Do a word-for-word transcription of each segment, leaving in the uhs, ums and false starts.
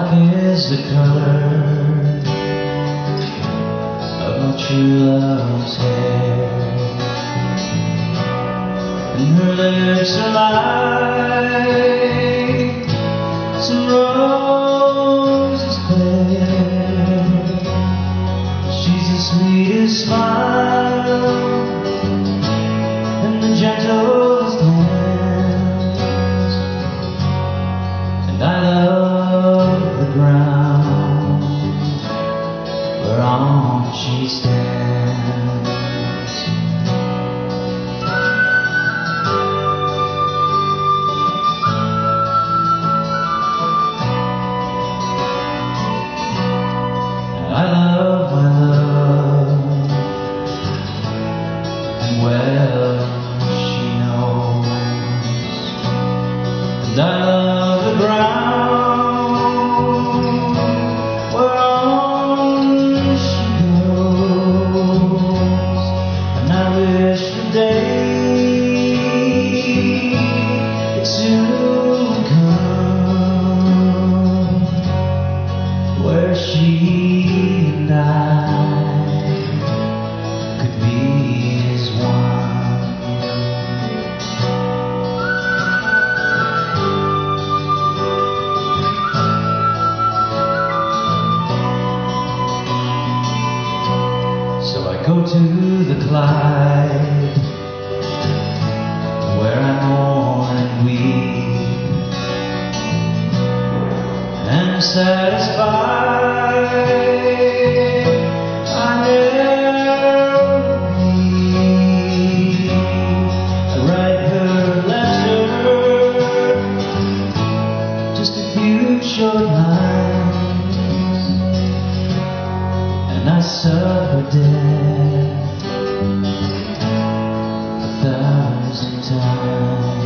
Black is the color of my true love's hair, and her lips are like some roses fair. She's the sweetest smile and the gentlest hands, and I love the ground whereon she stands. I love my love, and well she knows, and I love the ground whereon she goes, and I wish the day it soon come where she and I could be as one. So I go to the Clyde, where I mourn and weep, and am satisfied I never need. I write her letter, just a few short lines, and I suffer death a thousand times.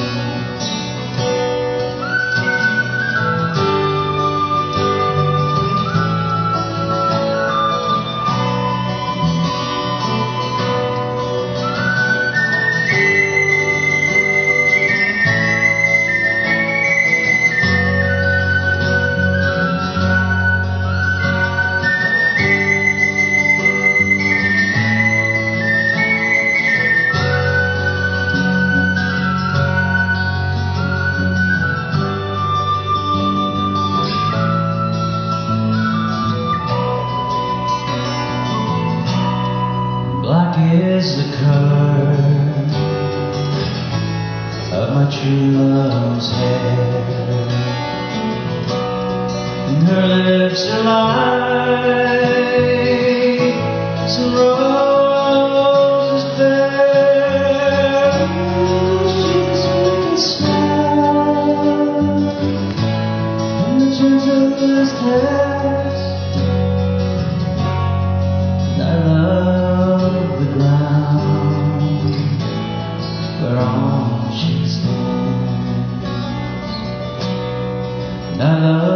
Black is the color of my true love's hair, and her lips are like some roses fair. She's sweet smile and the gentlest hands, and I love the ground whereon she stands, and I love